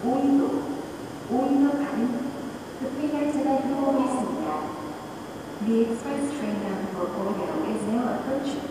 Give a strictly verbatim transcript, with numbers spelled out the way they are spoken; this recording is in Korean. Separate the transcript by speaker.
Speaker 1: 오인도, 오인도 가는 급행열차가 들어오고 있습니다. The express train bound for Oyo is now approaching.